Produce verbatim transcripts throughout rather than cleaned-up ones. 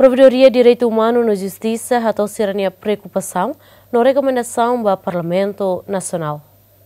Provedoria de Direito Humano na Justiça atau serania preocupação na recomendação do Parlamento Nacional.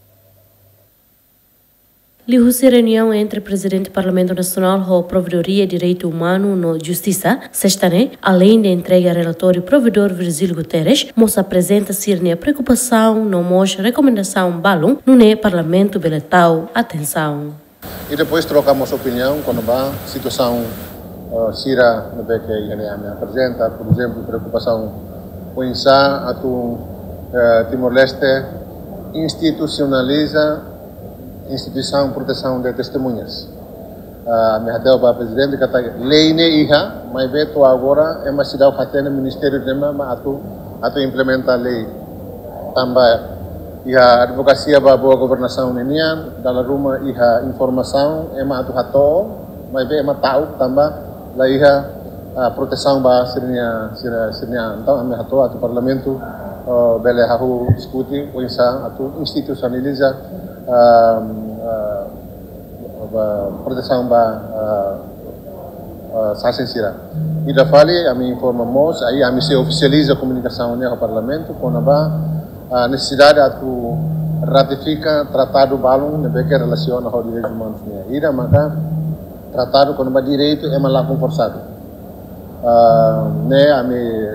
Liu se reunião entre presidente do Parlamento Nacional e a Provedoria de Direito Humano na Justiça, sexta-ne, além de entrega relatório provedor Virgílio Guterres, moça apresenta serania preocupação no mos recomendação balum no ne Parlamento beletau atenção. E depois trocamos opinião quando a situação uh, Sira que ele apresenta, por exemplo, preocupação com isso, a tu uh, Timor-Leste institucionaliza instituição de proteção de testemunhas. A minha para presidente que está lei ne iha, mas veto agora é uma cidade que tem no Ministério de Mama atu atu implementa a lei. Também iha advocacia para boa governação nenian, dalam rumah iha informação é uma atu hato, mas ve é uma tahu também lá iha a proteção para sirnia sirnia então a minha hato atu parlamento bele hahu diskuti com isso atu institucionaliza Uh, uh, uh, proteção para uh, uh, Sasensira. E da fale, a mim informamos, aí a mim se oficializa a comunicação no Parlamento, com a necessidade de ratificar tratado balão de que relaciona com os direitos humanos. E da maka tratado com o direito é mal conforçado. Ne a mim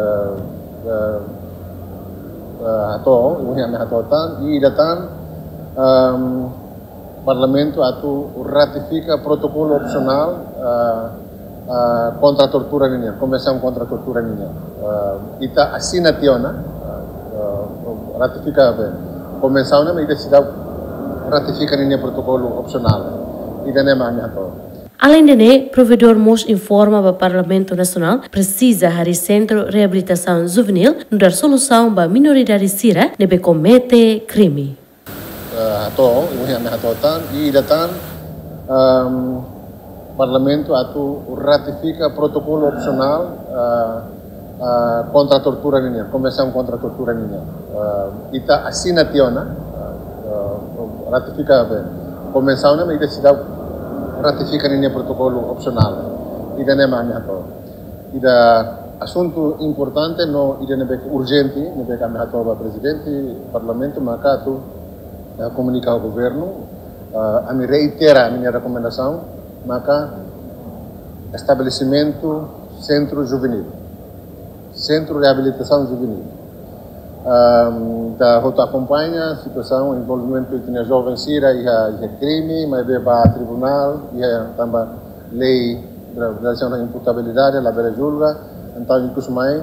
hato, o a mim hato tan, e da tan Um, Parlamento atu ratifica protocolo opcional uh, uh, contra a tortura ninha, Convenção contra a tortura ninha. Uh, ita assina tiona, uh, uh, ratifica a convenção, mas ita cidade ratifica ninha protocolo opcional. Ita nem mais ato. Além de ne, provedor mos informa para o Parlamento Nacional precisa hari centro reabilitação juvenil no dar solução para minoridade sira nebe comete crime. Atau, ini yang hatotan, i datan um, Parlamento atu ratifica protocolo opcional uh, uh, contra a tortura ninha, Convenção contra a tortura ninha. Uh, ita assina tiona, uh, uh, ratifica a convenção, mas ita cidade ratifica ninha protocolo opcional. Ita nem mais hato. Ita assunto importante no ita nebe urgente, nebe kami hato ba presidente, Parlamento maka atu Uh, comunicar ao governo, uh, a me reitera a minha recomendação, maka estabelecimento centro juvenil, centro de reabilitação juvenil. Um, da rota acompanha a situação, o envolvimento de jovens sira e a crime, mas vai para tribunal, e também lei da relação à imputabilidade, a bela julga, então incluso mais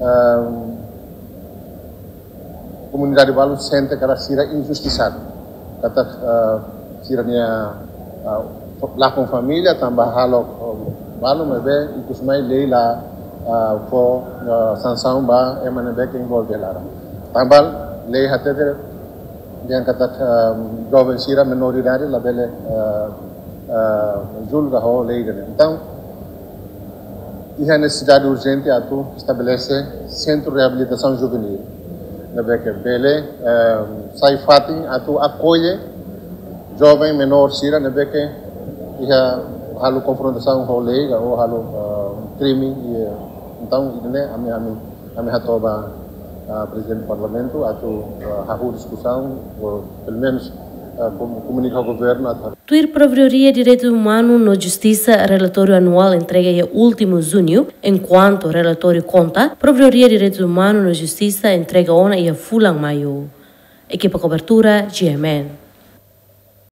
comunidade balu sente cara sira injustiçado. Kata uh, siranya uh, lá com família também halo uh, balu mebe incluso mais lei lá uh, for uh, sanção ba emane be que envolve lá. Também lei até yang kata uh, jovem sira minoridade lá bele uh, uh, julga ho lei dele. Então e a necessidade urgente atu estabelece centro de reabilitação juvenil. Que bele sai fatin atu acolhe jovem menor sira nebe que ia halu confrontação com lei ou halu crime então ini ami ami ami hatoba presidente do parlamento atu hahu discussão pelo menos comunicar ao governo. Tuir Provedoria de Direito Humano na Justiça, relatório anual entrega em último junho, enquanto relatório conta, Provedoria de Direito Humano na Justiça entrega ona e a fulang maio. Equipa cobertura G M N.